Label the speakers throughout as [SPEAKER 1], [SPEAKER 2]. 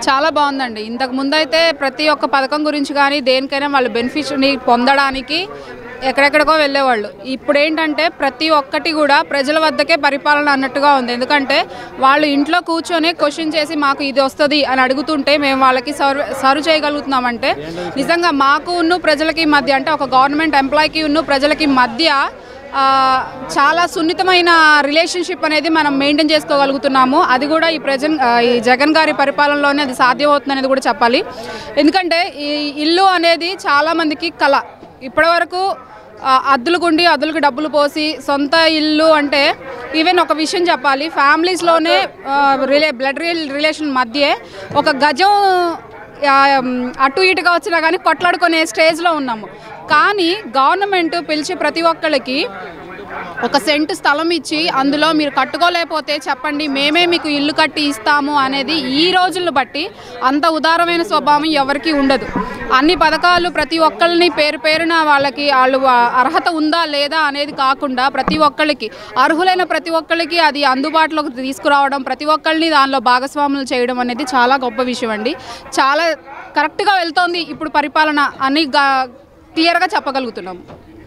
[SPEAKER 1] చాలా బాగుందండి. ఇంతకు ముందైతే ప్రతి ఒక్క పథకం గురించి కానీ దేనికైనా వాళ్ళు బెనిఫిట్ని పొందడానికి ఎక్కడెక్కడికో వెళ్ళేవాళ్ళు. ఇప్పుడు ఏంటంటే ప్రతి ఒక్కటి కూడా ప్రజల వద్దకే పరిపాలన అన్నట్టుగా ఉంది. ఎందుకంటే వాళ్ళు ఇంట్లో కూర్చొని క్వశ్చన్ చేసి మాకు ఇది వస్తుంది అని అడుగుతుంటే మేము వాళ్ళకి సర్వ్ చేయగలుగుతున్నామంటే నిజంగా మాకు ప్రజలకి మధ్య, అంటే ఒక గవర్నమెంట్ ఎంప్లాయీకి ప్రజలకి మధ్య చాలా సున్నితమైన రిలేషన్షిప్ అనేది మనం మెయింటైన్ చేసుకోగలుగుతున్నాము. అది కూడా ఈ జగన్ గారి పరిపాలనలోనే అది సాధ్యమవుతుంది అనేది కూడా చెప్పాలి. ఎందుకంటే ఈ ఇల్లు అనేది చాలామందికి కళ. ఇప్పటివరకు అద్దులకు డబ్బులు పోసి సొంత ఇల్లు అంటే ఈవెన్ ఒక విషయం చెప్పాలి, ఫ్యామిలీస్లోనే బ్లడ్ రిలేషన్ మధ్య ఒక గజం అటు ఇటుగా వచ్చినా కానీ కొట్లాడుకునే స్టేజ్లో ఉన్నాము. కానీ గవర్నమెంట్ పిలిచి ప్రతి ఒక్కరికి ఒక సెంటు స్థలం ఇచ్చి అందులో మీరు కట్టుకోలేకపోతే చెప్పండి, మేమే మీకు ఇల్లు కట్టి ఇస్తాము అనేది ఈ రోజులను బట్టి అంత ఉదారమైన స్వభావం ఎవరికి ఉండదు. అన్ని పథకాలు ప్రతి ఒక్కరిని పేరున వాళ్ళకి అర్హత ఉందా లేదా అనేది కాకుండా ప్రతి ఒక్కరికి అర్హులైన ప్రతి ఒక్కరికి అది అందుబాటులోకి తీసుకురావడం, ప్రతి ఒక్కరిని దానిలో భాగస్వాములు చేయడం అనేది చాలా గొప్ప విషయం అండి. చాలా కరెక్ట్గా వెళ్తోంది ఇప్పుడు పరిపాలన అని క్లియర్గా చెప్పగలుగుతున్నాము.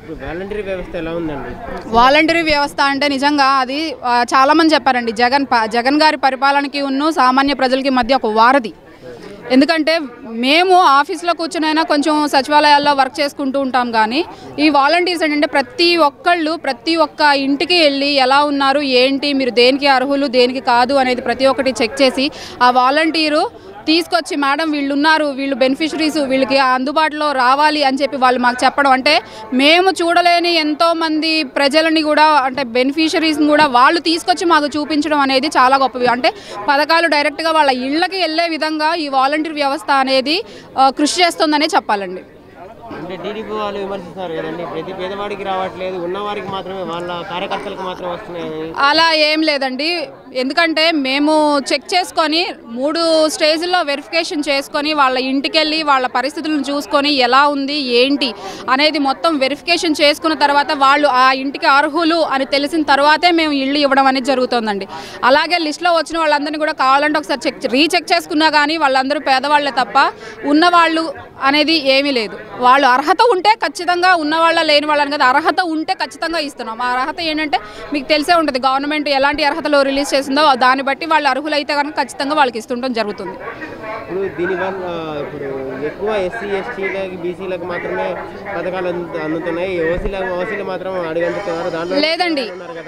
[SPEAKER 1] వాలంటరీ వ్యవస్థ అంటే నిజంగా అది చాలామంది చెప్పారండి, జగన్ గారి పరిపాలనకి సామాన్య ప్రజలకి మధ్య ఒక వారధి. ఎందుకంటే మేము ఆఫీస్లో కూర్చునైనా కొంచెం సచివాలయాల్లో వర్క్ చేసుకుంటూ ఉంటాం, కానీ ఈ వాలంటీర్స్ ఏంటంటే ప్రతి ఒక్క ఇంటికి వెళ్ళి ఎలా ఉన్నారు, ఏంటి, మీరు దేనికి అర్హులు దేనికి కాదు అనేది ప్రతి ఒక్కటి చెక్ చేసి ఆ వాలంటీరు తీసుకొచ్చి మేడం వీళ్ళు ఉన్నారు, వీళ్ళు బెనిఫిషరీస్, వీళ్ళకి అందుబాటులో రావాలి అని చెప్పి వాళ్ళు మాకు చెప్పడం, అంటే మేము చూడలేని ఎంతోమంది ప్రజలని కూడా, అంటే బెనిఫిషరీస్ని కూడా వాళ్ళు తీసుకొచ్చి మాకు చూపించడం అనేది చాలా గొప్పవి. అంటే పథకాలు డైరెక్ట్గా వాళ్ళ ఇళ్ళకి వెళ్ళే విధంగా ఈ వాలంటీర్ వ్యవస్థ అనేది కృషి చేస్తుందనే చెప్పాలండి.
[SPEAKER 2] అంటే టీడీపీ వాళ్ళు విమర్శిస్తున్నారు కదండి, ప్రతి పేదవాడికి రావట్లేదు, ఉన్నవారికి మాత్రమే, వాళ్ళ కార్యకర్తలకు మాత్రమే వస్తున్నాయి.
[SPEAKER 1] అలా ఏం లేదండి. ఎందుకంటే మేము చెక్ చేసుకొని 3 స్టేజ్ల్లో వెరిఫికేషన్ చేసుకొని వాళ్ళ ఇంటికి వెళ్ళి వాళ్ళ పరిస్థితులను చూసుకొని ఎలా ఉంది ఏంటి అనేది మొత్తం వెరిఫికేషన్ చేసుకున్న తర్వాత వాళ్ళు ఆ ఇంటికి అర్హులు అని తెలిసిన తర్వాతే మేము ఇల్లు ఇవ్వడం అనేది జరుగుతుందండి. అలాగే లిస్టులో వచ్చిన వాళ్ళందరినీ కూడా కావాలంటే ఒకసారి రీచెక్ చేసుకున్నా కానీ వాళ్ళందరూ పేదవాళ్లే తప్ప ఉన్నవాళ్ళు అనేది ఏమీ లేదు. వాళ్ళు అర్హత ఉంటే ఖచ్చితంగా ఉన్నవాళ్ళ లేని వాళ్ళని కదా, అర్హత ఉంటే ఖచ్చితంగా ఇస్తున్నాం. ఆ అర్హత ఏంటంటే మీకు తెలిసే ఉంటుంది, గవర్నమెంట్ ఎలాంటి అర్హతలు రిలీజ్ చేసిందో దాన్ని బట్టి వాళ్ళు అర్హులైతే కనుక ఖచ్చితంగా వాళ్ళకి ఇస్తుండడం జరుగుతుంది.
[SPEAKER 2] ఇప్పుడు దీనివల్ల ఇప్పుడు ఎక్కువ ఎస్సీ ఎస్టీలకి బీసీలకు మాత్రమే పథకాలు అందుతున్నాయి, ఓసీలు మాత్రం అడిగంటున్నారు. దాంట్లో లేదండి,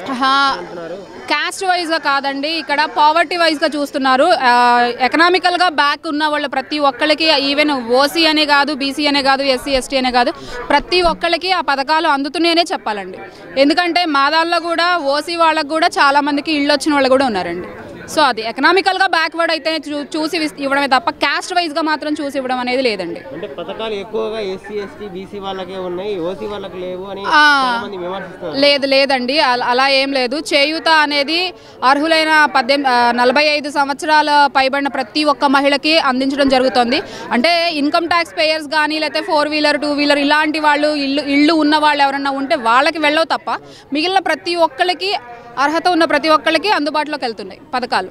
[SPEAKER 1] క్యాస్ట్ వైజ్గా కాదండి, ఇక్కడ పావర్టీ వైజ్గా చూస్తున్నారు. ఎకనామికల్గా బ్యాక్ ఉన్న వాళ్ళ ప్రతి ఒక్కరికి, ఈవెన్ ఓసీ అనే కాదు, బీసీ అనే కాదు, ఎస్సీ ఎస్టీ అనే కాదు, ప్రతి ఒక్కరికి ఆ పథకాలు అందుతున్నాయనే చెప్పాలండి. ఎందుకంటే మా దానిలో కూడా ఓసీ వాళ్ళకు కూడా చాలామందికి ఇళ్ళు వచ్చిన వాళ్ళు కూడా ఉన్నారండి. సో అది ఎకనామికల్గా బ్యాక్వర్డ్ అయితే చూసి ఇవ్వడమే తప్ప క్యాస్ట్ వైజ్గా మాత్రం చూసి ఇవ్వడం అనేది లేదండి.
[SPEAKER 2] అంటే పథకాలు ఎక్కువగా ఎస్సీ ఎస్టీ బీసీ వాళ్ళకే ఉన్నాయి, ఓసీ వాళ్ళకి లేవు అని
[SPEAKER 1] లేదండి, అలా ఏం లేదు. చేయూత అనేది అర్హులైన 45 సంవత్సరాల పైబడిన ప్రతి ఒక్క మహిళకి అందించడం జరుగుతుంది. అంటే ఇన్కమ్ ట్యాక్స్ పేయర్స్ కానీ లేకపోతే 4 వీలర్ 2 వీలర్ ఇలాంటి వాళ్ళు ఇళ్ళు ఉన్న వాళ్ళు ఎవరన్నా ఉంటే వాళ్ళకి వెళ్ళవు తప్ప మిగిలిన ప్రతి ఒక్కరికి, అర్హత ఉన్న ప్రతి ఒక్కరికి అందుబాటులోకి వెళ్తున్నాయి పథకాలు.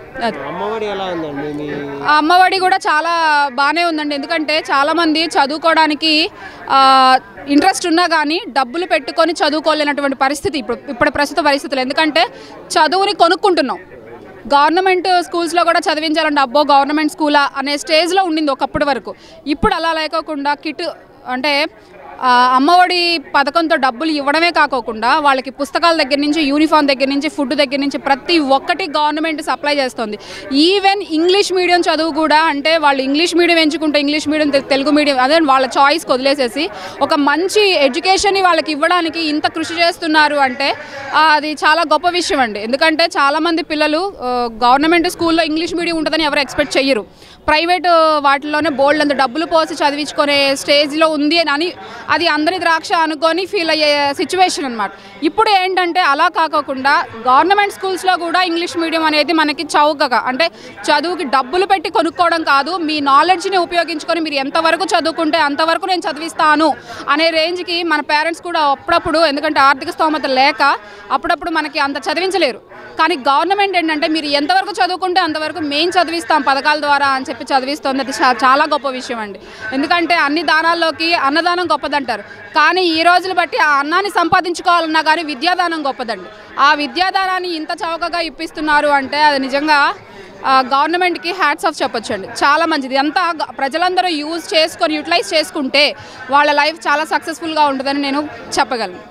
[SPEAKER 1] అమ్మఒడి కూడా చాలా బాగానే ఉందండి. ఎందుకంటే చాలామంది చదువుకోవడానికి ఇంట్రెస్ట్ ఉన్నా కానీ డబ్బులు పెట్టుకొని చదువుకోలేనటువంటి పరిస్థితి ఇప్పుడు ప్రస్తుత పరిస్థితులు. ఎందుకంటే చదువుని కొనుక్కుంటున్నాం. గవర్నమెంట్ స్కూల్స్లో కూడా చదివించాలంటే అబ్బో గవర్నమెంట్ స్కూలా అనే స్టేజ్లో ఉండింది ఒకప్పటి వరకు. ఇప్పుడు అలా లేకోకుండా కిట్ అంటే అమ్మఒడి పథకంతో డబ్బులు ఇవ్వడమే కాకోకుండా వాళ్ళకి పుస్తకాల దగ్గర నుంచి, యూనిఫామ్ దగ్గర నుంచి, ఫుడ్ దగ్గర నుంచి ప్రతి ఒక్కటి గవర్నమెంట్ సప్లై చేస్తుంది. ఈవెన్ ఇంగ్లీష్ మీడియం చదువు కూడా, అంటే వాళ్ళు ఇంగ్లీష్ మీడియం ఎంచుకుంటే ఇంగ్లీష్ మీడియం, తెలుగు మీడియం అదే వాళ్ళ చాయిస్కి వదిలేసేసి ఒక మంచి ఎడ్యుకేషన్ని వాళ్ళకి ఇవ్వడానికి ఇంత కృషి చేస్తున్నారు అంటే అది చాలా గొప్ప విషయం అండి. ఎందుకంటే చాలామంది పిల్లలు గవర్నమెంట్ స్కూల్లో ఇంగ్లీష్ మీడియం ఉంటుందని ఎవరు ఎక్స్పెక్ట్ చెయ్యరు. ప్రైవేటు వాటిల్లోనే బోల్డ్ అంత డబ్బులు పోసి చదివించుకునే స్టేజ్లో ఉంది అని అది అందరి ద్రాక్ష అనుకొని ఫీల్ అయ్యే సిచ్యువేషన్ అనమాట. ఇప్పుడు ఏంటంటే అలా కాకుండా గవర్నమెంట్ స్కూల్స్లో కూడా ఇంగ్లీష్ మీడియం అనేది మనకి చౌకగా, అంటే చదువుకి డబ్బులు పెట్టి కొనుక్కోవడం కాదు, మీ నాలెడ్జ్ని ఉపయోగించుకొని మీరు ఎంతవరకు చదువుకుంటే అంతవరకు నేను చదివిస్తాను అనే రేంజ్కి మన పేరెంట్స్ కూడా అప్పుడప్పుడు, ఎందుకంటే ఆర్థిక స్తోమత లేక అప్పుడప్పుడు మనకి అంత చదివించలేరు. కానీ గవర్నమెంట్ ఏంటంటే మీరు ఎంతవరకు చదువుకుంటే అంతవరకు మేము చదివిస్తాం పథకాల ద్వారా అని చెప్పి చదివిస్తుంది. అది చాలా గొప్ప విషయం అండి. ఎందుకంటే అన్ని దానాల్లోకి అన్నదానం గొప్పదంటారు, కానీ ఈ రోజులు బట్టి ఆ అన్నాన్ని సంపాదించుకోవాలన్నా కానీ విద్యాదానం గొప్పదండి. ఆ విద్యాదానాన్ని ఇంత చౌకగా ఇప్పిస్తున్నారు అంటే అది నిజంగా గవర్నమెంట్కి హ్యాట్స్ ఆఫ్ చెప్పొచ్చండి. చాలా మంచిది. అంతా ప్రజలందరూ యూటిలైజ్ చేసుకుంటే వాళ్ళ లైఫ్ చాలా సక్సెస్ఫుల్గా ఉంటుందని నేను చెప్పగలను.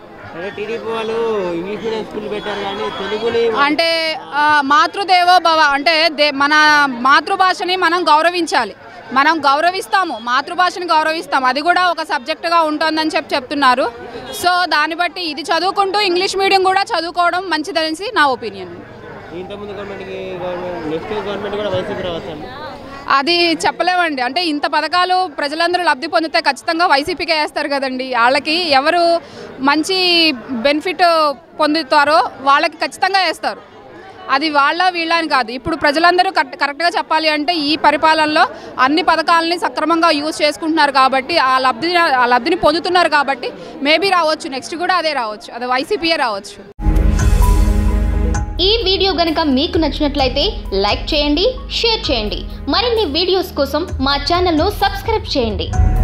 [SPEAKER 1] అంటే మాతృదేవో భవ అంటే మన మాతృభాషని మనం గౌరవించాలి. మనం గౌరవిస్తాము, మాతృభాషని గౌరవిస్తాము, అది కూడా ఒక సబ్జెక్టుగా ఉంటుందని చెప్తున్నారు. సో దాన్ని బట్టి ఇది చదువుకుంటూ ఇంగ్లీష్ మీడియం కూడా చదువుకోవడం మంచిదనేసి నా ఒపీనియన్. అది చెప్పలేమండి. అంటే ఇంత పథకాలు ప్రజలందరూ లబ్ధి పొందితే ఖచ్చితంగా వైసీపీకే వేస్తారు కదండి. వాళ్ళకి ఎవరు మంచి బెనిఫిట్ పొందుతారో వాళ్ళకి ఖచ్చితంగా వేస్తారు. అది వాళ్ళ వీళ్ళ అని కాదు. ఇప్పుడు ప్రజలందరూ కరెక్ట్గా చెప్పాలి అంటే ఈ పరిపాలనలో అన్ని పథకాలని సక్రమంగా యూజ్ చేసుకుంటున్నారు కాబట్టి ఆ లబ్ధిని పొందుతున్నారు కాబట్టి మేబీ రావచ్చు, నెక్స్ట్ కూడా అదే రావచ్చు, అది వైసీపీయే రావచ్చు.
[SPEAKER 3] ఈ వీడియో గనుక మీకు నచ్చినట్లయితే లైక్ చేయండి, షేర్ చేయండి. మరిన్ని వీడియోస్ కోసం మా ఛానల్ను సబ్స్క్రైబ్ చేయండి.